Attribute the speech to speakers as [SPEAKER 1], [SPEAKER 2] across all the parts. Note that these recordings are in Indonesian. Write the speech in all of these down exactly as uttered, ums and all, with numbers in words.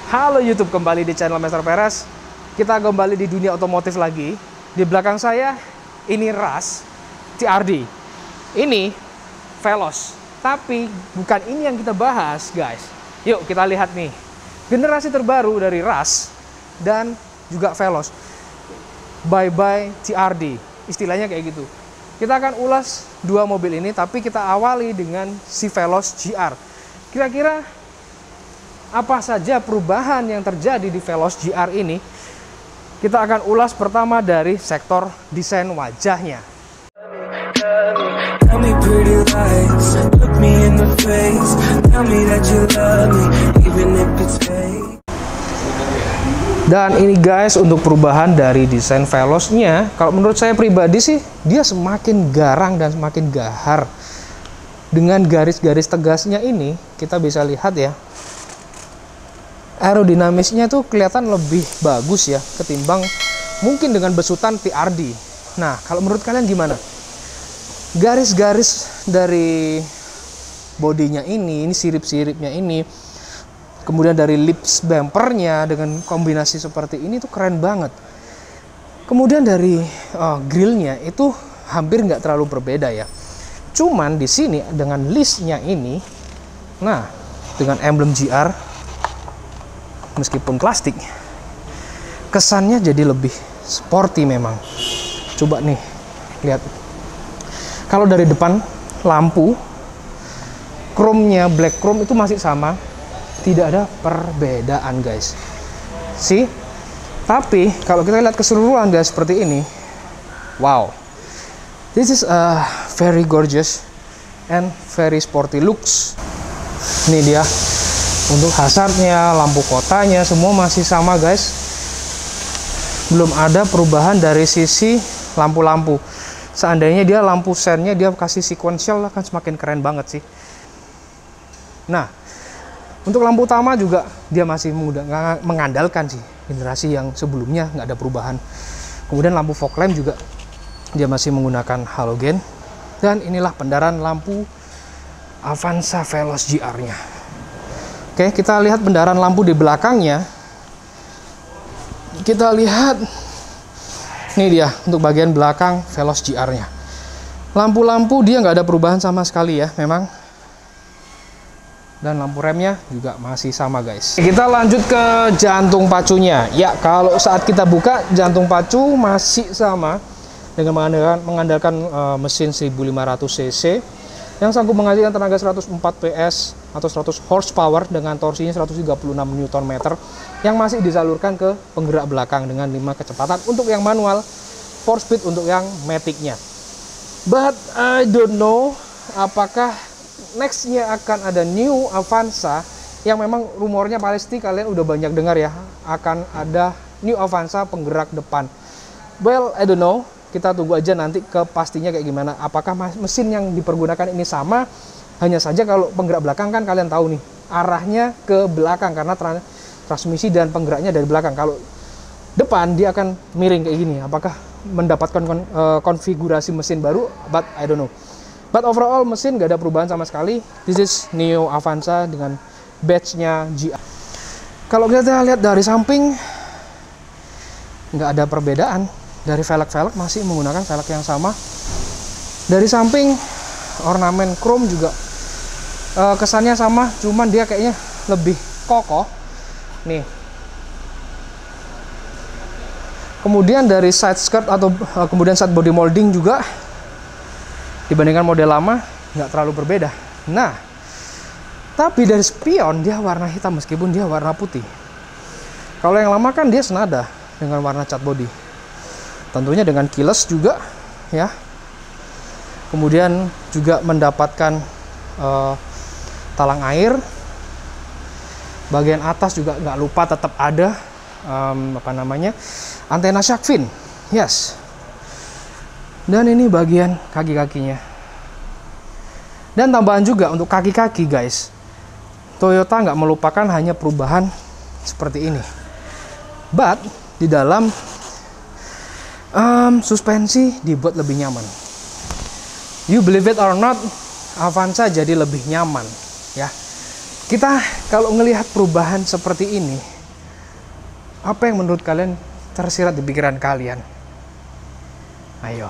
[SPEAKER 1] Halo YouTube, kembali di channel Mister Perez. Kita kembali di dunia otomotif lagi. Di belakang saya ini Rush T R D. Ini Veloz. Tapi bukan ini yang kita bahas, guys. Yuk kita lihat nih generasi terbaru dari Rush dan juga Veloz. Bye bye T R D. Istilahnya kayak gitu. Kita akan ulas dua mobil ini, tapi kita awali dengan si Veloz G R. Kira-kira apa saja perubahan yang terjadi di Veloz G R ini? Kita akan ulas pertama dari sektor desain wajahnya. Dan ini guys, untuk perubahan dari desain Veloznya, kalau menurut saya pribadi sih, dia semakin garang dan semakin gahar. Dengan garis-garis tegasnya ini, kita bisa lihat ya, aerodinamisnya tuh kelihatan lebih bagus ya, ketimbang mungkin dengan besutan T R D. Nah, kalau menurut kalian gimana? Garis-garis dari bodinya ini, ini sirip-siripnya ini, kemudian dari lips bumpernya dengan kombinasi seperti ini tuh keren banget. Kemudian dari oh, grillnya itu hampir nggak terlalu berbeda ya. Cuman di sini dengan listnya ini, nah dengan emblem G R, meskipun plastik, kesannya jadi lebih sporty memang. Coba nih lihat. Kalau dari depan lampu chrome-nya black chrome itu masih sama. Tidak ada perbedaan guys. See? Tapi kalau kita lihat keseluruhan guys seperti ini, wow, this is a very gorgeous and very sporty looks. Ini dia untuk hazardnya, lampu kotanya semua masih sama guys. Belum ada perubahan dari sisi lampu-lampu. Seandainya dia lampu sennya dia kasih sequential, akan semakin keren banget sih. Nah, untuk lampu utama juga dia masih mengandalkan sih generasi yang sebelumnya, nggak ada perubahan. Kemudian lampu fog lamp juga dia masih menggunakan halogen. Dan inilah pendaran lampu Avanza Veloz G R-nya. Oke, kita lihat pendaran lampu di belakangnya. Kita lihat ini dia untuk bagian belakang Veloz G R-nya. Lampu-lampu dia nggak ada perubahan sama sekali ya, memang. Dan lampu remnya juga masih sama guys. Kita lanjut ke jantung pacunya. Ya, kalau saat kita buka, jantung pacu masih sama dengan mengandalkan, mengandalkan uh, mesin seribu lima ratus cc yang sanggup menghasilkan tenaga seratus empat P S atau seratus horsepower dengan torsinya seratus tiga puluh enam newton meter yang masih disalurkan ke penggerak belakang dengan lima kecepatan untuk yang manual, four speed untuk yang matic-nya. But I don't know apakah nextnya akan ada new Avanza yang memang rumornya pasti kalian udah banyak dengar ya, akan ada new Avanza penggerak depan. Well, I don't know, kita tunggu aja nanti kepastinya kayak gimana. Apakah mesin yang dipergunakan ini sama? Hanya saja kalau penggerak belakang kan kalian tahu nih, arahnya ke belakang karena trans transmisi dan penggeraknya dari belakang. Kalau depan dia akan miring kayak gini. Apakah mendapatkan kon uh, konfigurasi mesin baru? But I don't know. But overall mesin gak ada perubahan sama sekali. This is Neo Avanza dengan badge-nya G R. Kalau kita lihat dari samping, nggak ada perbedaan. Dari velg-velg masih menggunakan velg yang sama. Dari samping ornamen chrome juga uh, kesannya sama, cuman dia kayaknya lebih kokoh. Nih. Kemudian dari side skirt atau uh, kemudian side body molding juga dibandingkan model lama nggak terlalu berbeda. Nah, tapi dari spion dia warna hitam meskipun dia warna putih. Kalau yang lama kan dia senada dengan warna cat body. Tentunya dengan keyless juga ya. Kemudian juga mendapatkan uh, talang air. Bagian atas juga nggak lupa tetap ada um, apa namanya antena shark fin. Yes. Dan ini bagian kaki-kakinya. Dan tambahan juga untuk kaki-kaki guys, Toyota nggak melupakan hanya perubahan seperti ini. But di dalam um, suspensi dibuat lebih nyaman. You believe it or not, Avanza jadi lebih nyaman ya. Kita kalau ngelihat perubahan seperti ini, Apa yang menurut kalian tersirat di pikiran kalian? Ayo.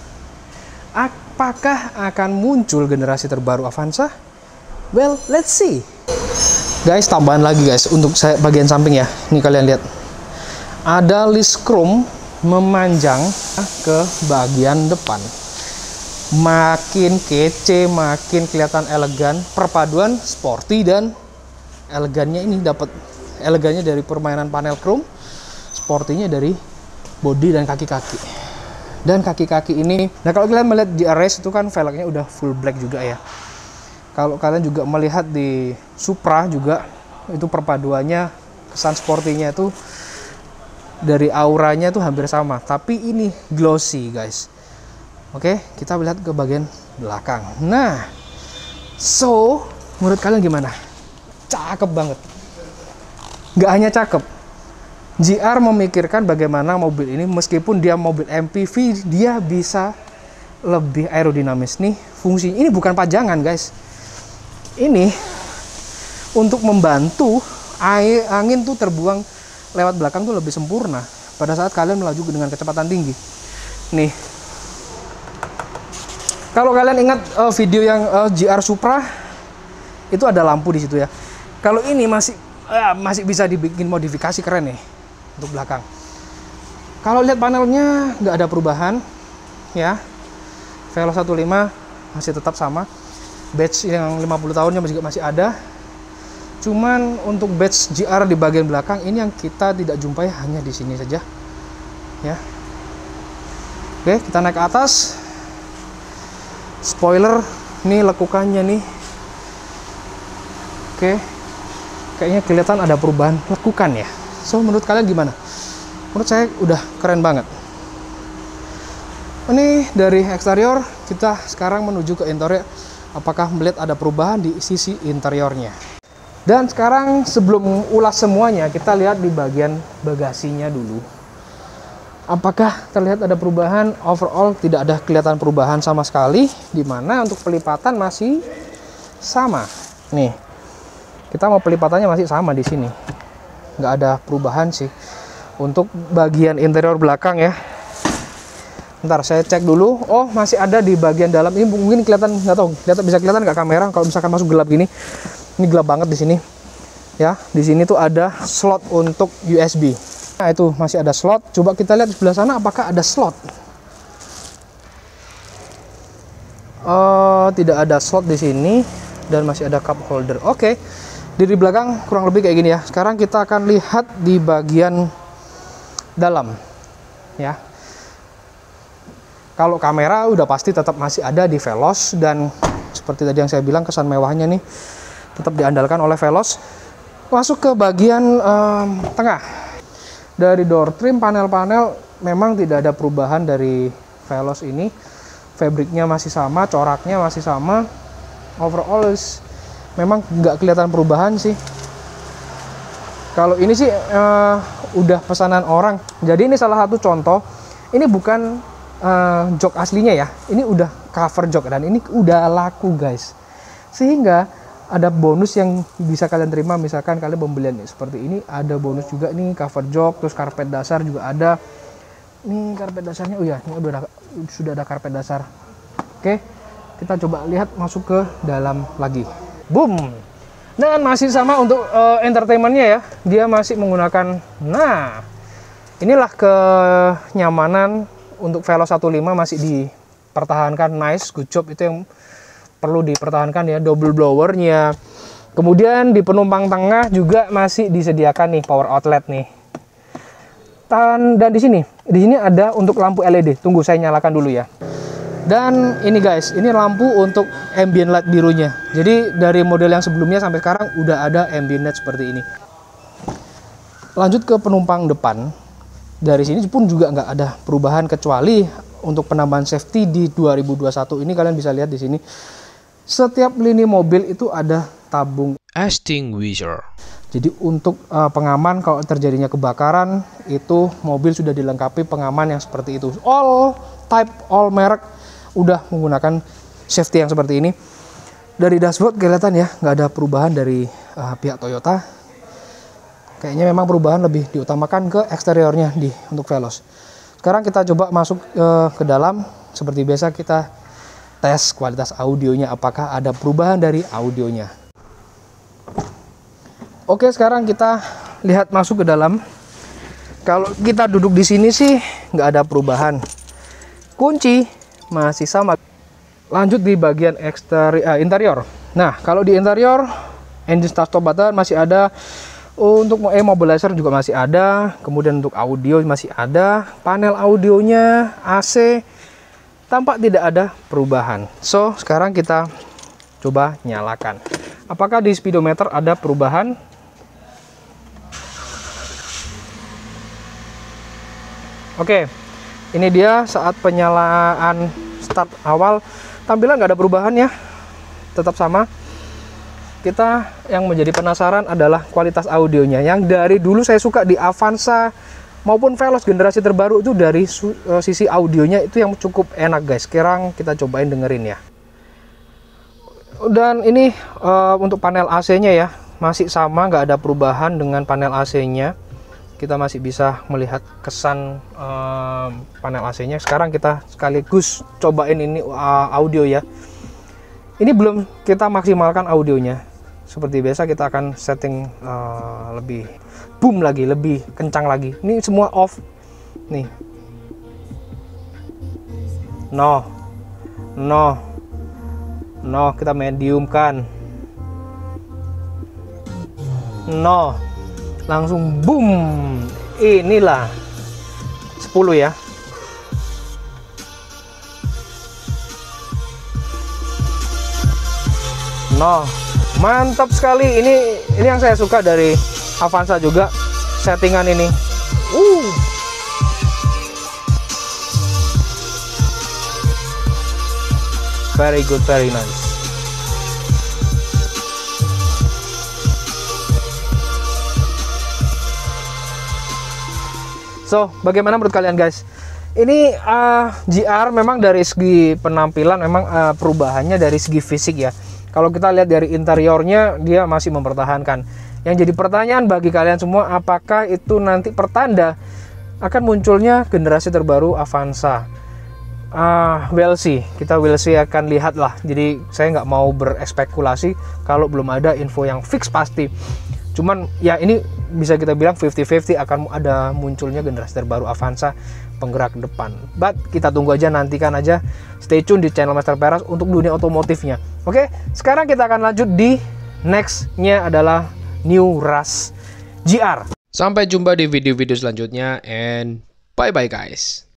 [SPEAKER 1] Apakah akan muncul generasi terbaru Avanza? Well, let's see. Guys, tambahan lagi guys untuk saya bagian samping ya. Ini kalian lihat. Ada list chrome memanjang ke bagian depan. Makin kece, makin kelihatan elegan. Perpaduan sporty dan elegannya ini dapat elegannya dari permainan panel chrome, sportinya dari bodi dan kaki-kaki. Dan kaki-kaki ini, nah kalau kalian melihat di R S itu kan velgnya udah full black juga ya. Kalau kalian juga melihat di Supra juga, itu perpaduannya, kesan sportinya itu dari auranya itu hampir sama. Tapi ini glossy guys. Oke, kita lihat ke bagian belakang. Nah, so menurut kalian gimana? Cakep banget. Nggak hanya cakep, J R memikirkan bagaimana mobil ini meskipun dia mobil M P V, dia bisa lebih aerodinamis nih fungsinya. Ini bukan pajangan guys. Ini untuk membantu air angin tuh terbuang lewat belakang tuh lebih sempurna pada saat kalian melaju dengan kecepatan tinggi. Nih, kalau kalian ingat uh, video yang uh, J R Supra itu ada lampu di situ ya. Kalau ini masih uh, masih bisa dibikin modifikasi keren nih untuk belakang. Kalau lihat panelnya nggak ada perubahan ya. Veloz satu koma lima masih tetap sama. Badge yang lima puluh tahunnya juga masih ada. Cuman untuk badge J R di bagian belakang ini yang kita tidak jumpai hanya di sini saja. Ya. Oke, kita naik ke atas. Spoiler, nih lekukannya nih. Oke. Kayaknya kelihatan ada perubahan lekukan ya. So, menurut kalian gimana? Menurut saya udah keren banget. Ini dari eksterior, kita sekarang menuju ke interior. Apakah melihat ada perubahan di sisi interiornya? Dan sekarang sebelum ulas semuanya, kita lihat di bagian bagasinya dulu. Apakah terlihat ada perubahan? Overall tidak ada kelihatan perubahan sama sekali. Dimana untuk pelipatan masih sama. Nih, kita mau pelipatannya masih sama di sini. Nggak ada perubahan sih. Untuk bagian interior belakang ya. Ntar saya cek dulu. Oh, masih ada di bagian dalam. Ini mungkin kelihatan, nggak tahu, kelihatan bisa kelihatan nggak kamera kalau misalkan masuk gelap gini. Ini gelap banget di sini. Ya, di sini tuh ada slot untuk U S B. Nah, itu masih ada slot. Coba kita lihat di sebelah sana apakah ada slot. Oh, tidak ada slot di sini dan masih ada cup holder. Oke. Di belakang kurang lebih kayak gini ya. Sekarang kita akan lihat di bagian dalam. Ya. Kalau kamera udah pasti tetap masih ada di Veloz, dan seperti tadi yang saya bilang kesan mewahnya nih tetap diandalkan oleh Veloz. Masuk ke bagian um, tengah. Dari door trim, panel-panel memang tidak ada perubahan dari Veloz ini. Fabriknya masih sama, coraknya masih sama. Overall is, memang nggak kelihatan perubahan sih. Kalau ini sih uh, udah pesanan orang. Jadi ini salah satu contoh. Ini bukan Uh, jok aslinya ya, ini udah cover jok dan ini udah laku guys, sehingga ada bonus yang bisa kalian terima. Misalkan kalian pembelian seperti ini, ada bonus juga nih, cover jok, terus karpet dasar juga ada nih, karpet dasarnya. Oh ya, ini udah ada, sudah ada karpet dasar. Oke, kita coba lihat masuk ke dalam lagi. Boom. Dan masih sama untuk uh, entertainmentnya ya, dia masih menggunakan, nah inilah kenyamanan. Untuk Veloz satu koma lima masih dipertahankan, nice, good job, itu yang perlu dipertahankan ya, double blowernya. Kemudian di penumpang tengah juga masih disediakan nih power outlet nih. Dan, dan di sini, di sini ada untuk lampu L E D. Tunggu saya nyalakan dulu ya. Dan ini guys, ini lampu untuk ambient light birunya. Jadi dari model yang sebelumnya sampai sekarang udah ada ambient light seperti ini. Lanjut ke penumpang depan. Dari sini pun juga nggak ada perubahan kecuali untuk penambahan safety di dua ribu dua puluh satu ini. Kalian bisa lihat di sini setiap lini mobil itu ada tabung extinguisher. Jadi untuk uh, pengaman kalau terjadinya kebakaran, itu mobil sudah dilengkapi pengaman yang seperti itu. All type, all merek udah menggunakan safety yang seperti ini. Dari dashboard kelihatan ya nggak ada perubahan dari uh, pihak Toyota. kayaknya memang perubahan lebih diutamakan ke eksteriornya di untuk Veloz. Sekarang kita coba masuk uh, ke dalam. Seperti biasa kita tes kualitas audionya, apakah ada perubahan dari audionya. Oke, sekarang kita lihat masuk ke dalam. Kalau kita duduk di sini sih nggak ada perubahan. Kunci masih sama. Lanjut di bagian eksteri eh, interior. Nah, kalau di interior, engine start stop button masih ada. Untuk immobilizer juga masih ada. Kemudian untuk audio masih ada. Panel audionya, A C, tampak tidak ada perubahan. So, sekarang kita coba nyalakan. Apakah di speedometer ada perubahan? Oke, ini dia saat penyalaan start awal. Tampilan nggak ada perubahan ya, tetap sama. Kita yang menjadi penasaran adalah kualitas audionya, yang dari dulu saya suka di Avanza maupun Veloz generasi terbaru itu dari uh, sisi audionya itu yang cukup enak guys. Sekarang kita cobain dengerin ya. Dan ini uh, untuk panel A C nya ya, masih sama, nggak ada perubahan dengan panel A C nya. Kita masih bisa melihat kesan uh, panel A C nya. Sekarang kita sekaligus cobain ini uh, audio ya. Ini belum kita maksimalkan audionya. Seperti biasa kita akan setting uh, lebih boom lagi, lebih kencang lagi. Ini semua off nih. No, no, no, kita medium kan. No, langsung boom. Inilah sepuluh ya. No, mantap sekali. Ini ini yang saya suka dari Avanza juga, settingan ini. Uh. Very good, very nice. So, bagaimana menurut kalian guys? Ini uh, G R memang dari segi penampilan memang uh, perubahannya dari segi fisik ya. Kalau kita lihat dari interiornya, dia masih mempertahankan. Yang jadi pertanyaan bagi kalian semua, apakah itu nanti pertanda akan munculnya generasi terbaru Avanza? Ah, uh, we'll see. Kita will see, akan lihat lah. Jadi saya nggak mau berespekulasi kalau belum ada info yang fix pasti. Cuman ya ini bisa kita bilang fifty fifty akan ada munculnya generasi terbaru Avanza penggerak depan. But kita tunggu aja, nantikan aja. Stay tune di channel Master Peras untuk dunia otomotifnya. Oke, sekarang kita akan lanjut di next-nya adalah New Rush G R. Sampai jumpa di video-video selanjutnya and bye-bye guys.